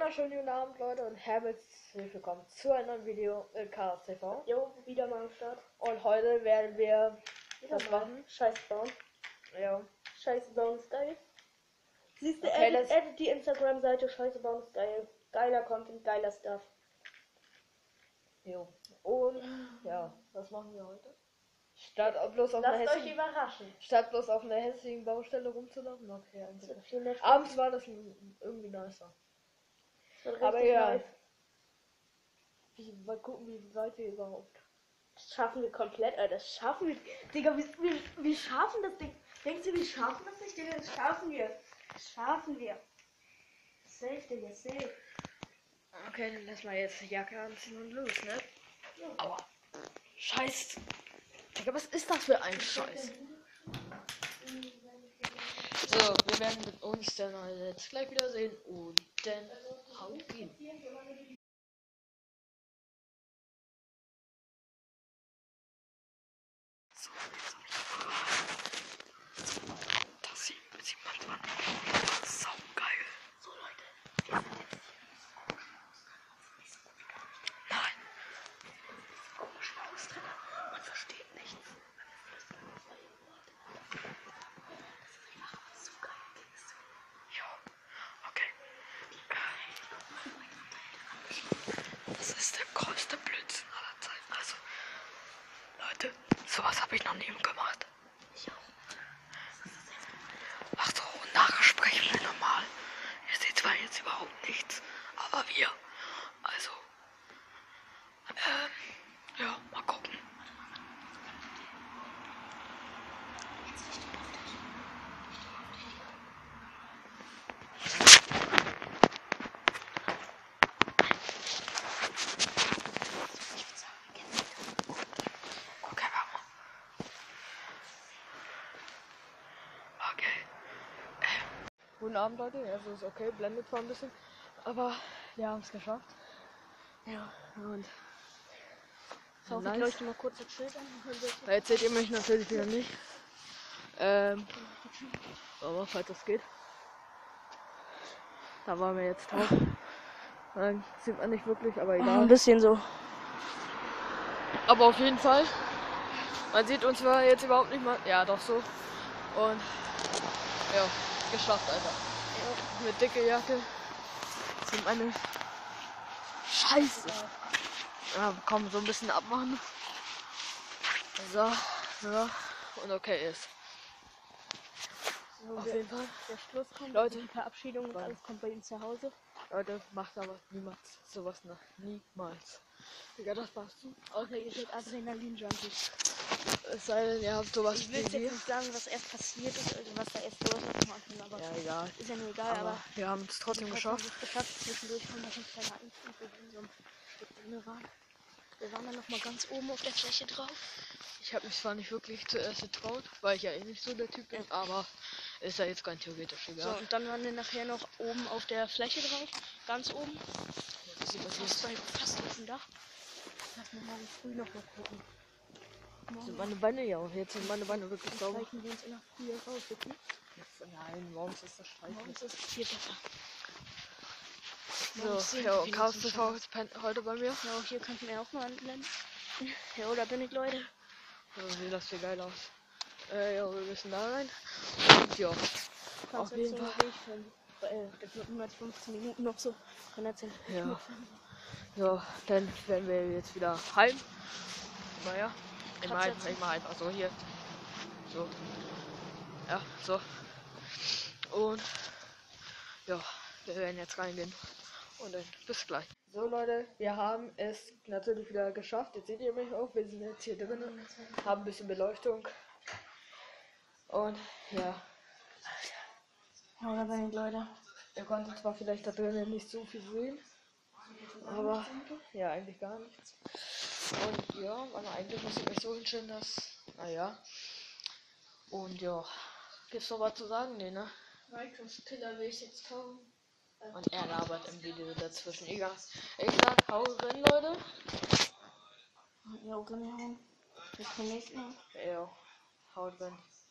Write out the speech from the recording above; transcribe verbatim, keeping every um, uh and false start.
wunderschönen guten Abend, Leute, und herzlich willkommen zu einem neuen Video mit Chaos T V. Jo, wieder mal am Start. Und heute werden wir Wieder was mal. machen. Scheiß bauen. Ja. Scheiße bauen ist geil. Siehst du, Okay, edit, das- edit die Instagram-Seite. Scheiße bauen ist geil. Geiler Content, geiler Stuff. Jo. Und ja, was machen wir heute? Statt bloß auf Lasst einer euch hässlichen, überraschen. statt bloß auf einer hässlichen Baustelle rumzulaufen. Okay, Das eigentlich. wird viel mehr Spaß. Abends war das irgendwie nicer. Das wird Aber richtig ja. nice. Wie, mal gucken, wie weit wir überhaupt. Das schaffen wir komplett, Alter. Das schaffen wir. Digga, wir, wir, wir schaffen das Ding. Denkst du, wir schaffen das nicht, Digga? Das schaffen wir. Das schaffen wir. Safe, Digga, safe. Okay, dann lass mal jetzt die Jacke anziehen und los, ne? Ja. Aua. Scheiß. Digga, was ist das für ein Scheiß? So, wir werden mit uns dann jetzt gleich wiedersehen und dann haut rein. So, jetzt hab ich so, das sieht, sieht man mal. Das ist saugeil. So, Leute. Nein. Komisch aus drin. Man versteht nichts. So geil. Ja, okay. Das ist der größte Blödsinn aller Zeiten. Also, Leute, sowas habe ich noch nie gemacht. Ich auch. Ach so, nachher sprechen wir normal. Ihr seht zwar jetzt überhaupt nichts, aber wir. Also, ähm, ja, mal gucken. Okay, warte mal. Okay. Äh. Guten Abend, Leute. Also ist okay, blendet zwar ein bisschen, aber wir haben es geschafft. Ja. Und Schau, nice. ich leuchte mal kurz das Schild an. Da jetzt seht ihr mich natürlich wieder nicht. Ähm, aber falls das geht. Da waren wir jetzt drauf. Nein, sieht man nicht wirklich, aber Oh, egal. ein bisschen so. Aber auf jeden Fall. Man sieht uns zwar jetzt überhaupt nicht mal. Ja, doch so. Und ja, geschafft, Alter. Ja, mit dicke Jacke. Sind meine Scheiße. Ja, komm, so ein bisschen abmachen. So, ja. Und okay ist. So, Auf der, jeden Fall. der Schluss kommt. Leute. Die Verabschiedung und alles kommt bei ihm zu Hause. Leute, macht aber niemals sowas nach. Niemals. Digga, das passt du. Außer ihr seid Adrenalin-Junkies. Es sei denn, ihr habt sowas Ich will wie jetzt wir. nicht sagen, was erst passiert ist, also was da erst los ist am Anfang, aber Ja, egal. ist ja nur egal, Aber, aber wir haben es trotzdem wir geschafft. haben es geschafft. Zwischendurch haben wir schon kleine Einflüsse, wo wir in so einem Stück drin waren. Wir waren dann noch mal ganz oben auf der Fläche drauf. Ich habe mich zwar nicht wirklich zuerst getraut, weil ich ja eh nicht so der Typ bin, aber ist ja jetzt ganz theoretisch So, egal. und dann waren wir nachher noch oben auf der Fläche drauf, ganz oben. Das sieht man Fast, hier. bei, fast auf dem Dach. Lass mal morgen früh noch mal gucken. Sind Morgen meine Beine ja auch. Jetzt sind meine Beine wirklich sauber. streichen wir uns in der Früh raus, okay? Nein, morgens ist das Streichen. Morgens ist es viel besser. Morgens So, sehen ja, wir Chaos wenigstens T V schon ist pen- heute bei mir. was. Ja, hier könnten wir auch mal anblenden. Ja, oder bin ich, Leute? So, sieht das viel geil aus. Äh, ja, wir müssen da rein. Und ja, auf jeden Fall. Weg von, äh, das wird hundertfünfzehn Minuten noch so. hundertzehn Ja. Ja, dann werden wir jetzt wieder heim. Naja, immer heim, immer heim. Also hier. So. Ja, so. Und ja, wir werden jetzt reingehen. Und dann bis gleich. So Leute, wir haben es natürlich wieder geschafft. Jetzt seht ihr mich auch. Wir sind jetzt hier drin. Haben ein bisschen Beleuchtung. Und ja. Ja, oder bin ich, Leute? Ihr konntet zwar vielleicht da drinnen nicht so viel sehen. Aber ja, eigentlich gar nichts. Und ja, aber eigentlich muss ich mich so hinstellen, dass. Naja. Und ja. Gibt's noch was zu sagen? Nee, ne? Minecraft Killer will ich jetzt kaufen. Und er labert im Video dazwischen. Egal. Ich sag, hau rein, Leute. Ja, auch reinhauen. Bis zum nächsten Mal. Ja, haut rein.